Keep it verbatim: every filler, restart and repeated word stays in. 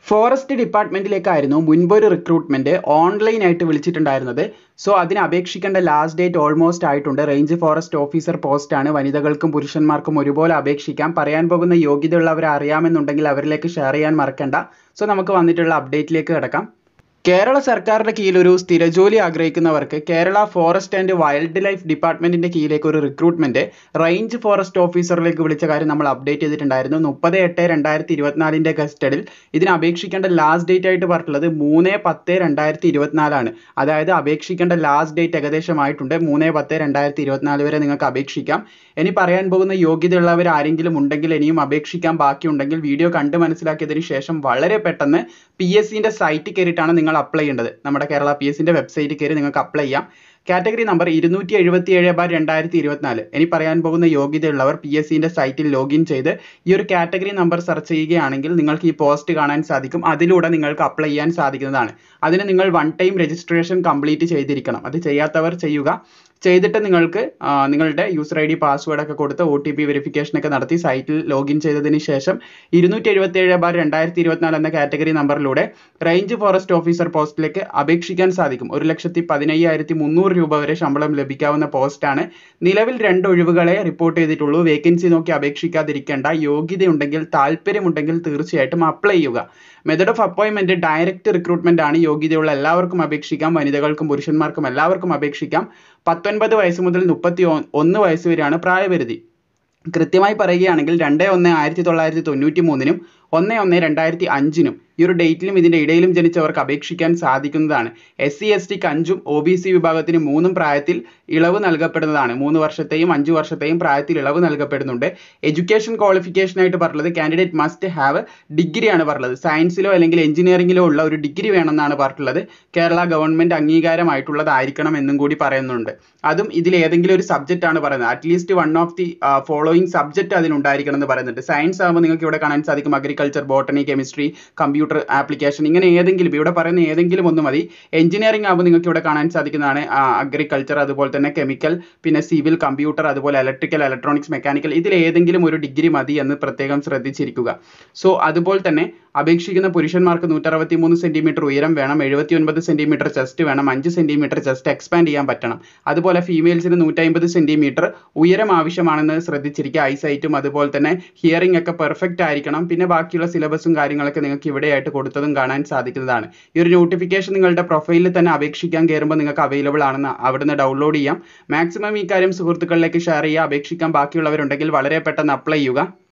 Forest ഡിപ്പാർട്ട്മെന്റിലേക്കായിരുന്നു മുൻപൊരു recruitment online ആയിട്ട് വിളിച്ചിട്ടുണ്ടായിരുന്നത്. സോ അതിന് അപേക്ഷിക്കേണ്ട ലാസ്റ്റ് ഡേറ്റ് ഓൾമോസ്റ്റ് ആയിട്ടുണ്ട്. റേഞ്ച് ഫോറസ്റ്റ് ഓഫീസർ പോസ്റ്റ് ആണ്. വനിതകൾക്കും പുരുഷന്മാർക്കും ഒരുപോലെ അപേക്ഷിക്കാം. പറയാൻ പോകുന്ന യോഗ്യതയുള്ളവരെ അറിയാമെന്നുണ്ടെങ്കിൽ അവരിലേക്ക് ഷെയർ ചെയ്യാൻ മറക്കണ്ട. സോ നമുക്ക് വന്നിട്ടുള്ള അപ്ഡേറ്റിലേക്ക് കിടക്കാം. കേരള സർക്കാരിന്റെ കീഴിൽ ഒരു സ്ഥിരജോലി ആഗ്രഹിക്കുന്നവർക്ക് Kerala forest and wildlife ഡിപ്പാർട്ട്മെന്റിന്റെ കീഴിലേക്ക് ഒരു റിക്രൂട്ട്മെന്റ് റേഞ്ച് ഫോറസ്റ്റ് ഓഫീസറിലേക്ക് വിളിച്ച കാര്യം നമ്മൾ അപ്ഡേറ്റ് ചെയ്തിട്ടുണ്ടായിരുന്നു. മുപ്പത് എട്ട് രണ്ടായിരത്തി ഇരുപത്തിനാലിന്റെ ഗസ്റ്റഡിൽ ഇതിന് അപേക്ഷിക്കേണ്ട ലാസ്റ്റ് ഡേറ്റ് ആയിട്ട് പറഞ്ഞിട്ടുള്ളത് മൂന്ന് പത്ത് രണ്ടായിരത്തി ഇരുപത്തിനാലാണ്. അതായത് അപേക്ഷിക്കേണ്ട ലാസ്റ്റ് ഡേറ്റ് ഏകദേശമായിട്ടുണ്ട്. മൂന്ന് പത്ത് രണ്ടായിരത്തി ഇരുപത്തിനാല് വരെ നിങ്ങൾക്ക് അപേക്ഷിക്കാം. ഇനി പറയാൻ പോകുന്ന യോഗ്യതയുള്ളവർ ആരെങ്കിലും ഉണ്ടെങ്കിൽ ഇനിയും അപേക്ഷിക്കാൻ ബാക്കിയുണ്ടെങ്കിൽ വീഡിയോ കണ്ട് മനസ്സിലാക്കിയതിനു ശേഷം വളരെ പെട്ടെന്ന് പി എസ് സിന്റെ സൈറ്റിൽ കയറിയിട്ടാണ് നിങ്ങൾ അപ്ലൈ ചെയ്യേണ്ടത്. നമ്മുടെ കേരള പി എസ് സിന്റെ വെബ്സൈറ്റിൽ കയറി നിങ്ങൾക്ക് അപ്ലൈ ചെയ്യാം. കാറ്റഗറി നമ്പർ ഇരുന്നൂറ്റി എഴുപത്തി ഏഴ് ബാർ രണ്ടായിരത്തി ഇരുപത്തിനാല്. ഇനി പറയാൻ പോകുന്ന യോഗ്യതയുള്ളവർ പി എസ് സിന്റെ സൈറ്റിൽ ലോഗിൻ ചെയ്ത് ഈ ഒരു കാറ്റഗറി നമ്പർ സെർച്ച് ചെയ്യുകയാണെങ്കിൽ നിങ്ങൾക്ക് ഈ പോസ്റ്റ് കാണാൻ സാധിക്കും. അതിലൂടെ നിങ്ങൾക്ക് അപ്ലൈ ചെയ്യാൻ സാധിക്കുന്നതാണ്. അതിന് നിങ്ങൾ വൺ ടൈം രജിസ്ട്രേഷൻ കംപ്ലീറ്റ് ചെയ്തിരിക്കണം. അത് ചെയ്യാത്തവർ ചെയ്യുക. ചെയ്തിട്ട് നിങ്ങൾക്ക് നിങ്ങളുടെ യൂസർ ഐ ഡി പാസ്വേഡ് ഒക്കെ കൊടുത്ത് ഒ ടി പി വെരിഫിക്കേഷൻ ഒക്കെ നടത്തി സൈറ്റിൽ ലോഗിൻ ചെയ്തതിന് ശേഷം ഇരുന്നൂറ്റി എഴുപത്തി ഏഴ് ബാർ രണ്ടായിരത്തി ഇരുപത്തിനാല് എന്ന കാറ്റഗറി നമ്പറിലൂടെ റേഞ്ച് ഫോറസ്റ്റ് ഓഫീസർ പോസ്റ്റിലേക്ക് അപേക്ഷിക്കാൻ സാധിക്കും. ഒരു ലക്ഷത്തി പതിനയ്യായിരത്തി മുന്നൂറ് രൂപ വരെ ശമ്പളം ലഭിക്കാവുന്ന പോസ്റ്റാണ്. നിലവിൽ രണ്ട് ഒഴിവുകളെ റിപ്പോർട്ട് ചെയ്തിട്ടുള്ളൂ. വേക്കൻസി നോക്കി അപേക്ഷിക്കാതിരിക്കേണ്ട. യോഗ്യതയുണ്ടെങ്കിൽ താല്പര്യമുണ്ടെങ്കിൽ തീർച്ചയായിട്ടും അപ്ലൈ ചെയ്യുക. മെത്തഡ് ഓഫ് അപ്പോയിൻമെന്റ് ഡയറക്റ്റ് റിക്രൂട്ട്മെന്റ് ആണ്. യോഗ്യതയുള്ള എല്ലാവർക്കും അപേക്ഷിക്കാം. വനിതകൾക്കും പുരുഷന്മാർക്കും എല്ലാവർക്കും അപേക്ഷിക്കാം. പത്തൊൻപത് വയസ്സ് മുതൽ മുപ്പത്തി ഒന്ന് വയസ്സ് വരെയാണ് പ്രായപരിധി. കൃത്യമായി പറയുകയാണെങ്കിൽ രണ്ട് ഒന്ന് ആയിരത്തി തൊള്ളായിരത്തി തൊണ്ണൂറ്റി മൂന്നിനും ഒന്ന് ഒന്ന് രണ്ടായിരത്തി അഞ്ചിനും ഈ ഒരു ഡേറ്റിലും ഇതിന്റെ ഇടയിലും ജനിച്ചവർക്ക് അപേക്ഷിക്കാൻ സാധിക്കുന്നതാണ്. എസ് സി എസ് ടിക്ക് അഞ്ചും ഒ ബി സി വിഭാഗത്തിന് മൂന്നും പ്രായത്തിൽ ഇളവ് നൽകപ്പെടുന്നതാണ്. മൂന്ന് വർഷത്തെയും അഞ്ചു വർഷത്തെയും പ്രായത്തിൽ ഇളവ് നൽകപ്പെടുന്നുണ്ട്. എഡ്യൂക്കേഷൻ ക്വാളിഫിക്കേഷൻ ആയിട്ട് പറഞ്ഞത് കാൻഡിഡേറ്റ് മസ്റ്റ് ഹാവ് ഡിഗ്രി ആണ് പറഞ്ഞത്. സയൻസിലോ അല്ലെങ്കിൽ എഞ്ചിനീയറിംഗിലോ ഉള്ള ഒരു ഡിഗ്രി വേണമെന്നാണ് പറഞ്ഞിട്ടുള്ളത്. കേരള ഗവൺമെന്റ് അംഗീകാരമായിട്ടുള്ളതായിരിക്കണം എന്നും കൂടി പറയുന്നുണ്ട്. അതും ഇതിൽ ഏതെങ്കിലും ഒരു സബ്ജക്റ്റ് ആണ് പറയുന്നത്. At least one of the following subject അതിലുണ്ടായിരിക്കണം എന്ന് പറയുന്നുണ്ട്. സയൻസ് ആകുമ്പോൾ നിങ്ങൾക്ക് ഇവിടെ കാണാൻ സാധിക്കും agriculture, botany, chemistry, computer application, ഇങ്ങനെ ഏതെങ്കിലും ഇവിടെ പറയുന്ന ഏതെങ്കിലും ഒന്ന് മതി. എഞ്ചിനീയറിംഗ് ആകുമ്പോൾ നിങ്ങൾക്ക് ഇവിടെ കാണാൻ സാധിക്കുന്നതാണ് അഗ്രികൾച്ചർ, അതുപോലെ തന്നെ കെമിക്കൽ, പിന്നെ സിവിൽ, കമ്പ്യൂട്ടർ, അതുപോലെ ഇലക്ട്രിക്കൽ, ഇലക്ട്രോണിക്സ്, മെക്കാനിക്കൽ, ഇതിൽ ഏതെങ്കിലും ഒരു ഡിഗ്രി മതി എന്ന് പ്രത്യേകം ശ്രദ്ധിച്ചിരിക്കുക. സോ അതുപോലെ തന്നെ അപേക്ഷിക്കുന്ന പുരുഷന്മാർക്ക് നൂറ്റി അറുപത്തി മൂന്ന് സെന്റിമീറ്റർ ഉയരം വേണം. എഴുപത്തി ഒൻപത് സെന്റിമീറ്റർ ചെസ്റ്റ് വേണം. അഞ്ച് സെന്റിമീറ്റർ ചെസ്റ്റ് എക്സ്പാൻഡ് ചെയ്യാൻ പറ്റണം. അതുപോലെ ഫീമെയിൽസിന് നൂറ്റി അമ്പത് സെന്റിമീറ്റർ ഉയരം ആവശ്യമാണെന്ന് ശ്രദ്ധിച്ചിരിക്കുക. ഐസൈറ്റും അതുപോലെ തന്നെ ഹിയറിംഗ് ഒക്കെ പെർഫെക്റ്റ് ആയിരിക്കണം. പിന്നെ ബാക്കിയുള്ള സിലബസും കാര്യങ്ങളൊക്കെ നിങ്ങൾക്ക് ഇവിടെയായിട്ട് കൊടുത്തതും കാണാൻ സാധിക്കുന്നതാണ്. ഈ ഒരു നോട്ടിഫിക്കേഷൻ നിങ്ങളുടെ പ്രൊഫൈലിൽ തന്നെ അപേക്ഷിക്കാൻ കയറുമ്പോൾ നിങ്ങൾക്ക് അവൈലബിൾ ആണെന്ന് അവിടുന്ന് ഡൗൺലോഡ് ചെയ്യാം. മാക്സിമം ഈ കാര്യം സുഹൃത്തുക്കളിലേക്ക് ഷെയർ ചെയ്യുക. അപേക്ഷിക്കാൻ ബാക്കിയുള്ളവരുണ്ടെങ്കിൽ വളരെ പെട്ടെന്ന് അപ്ലൈ ചെയ്യുക.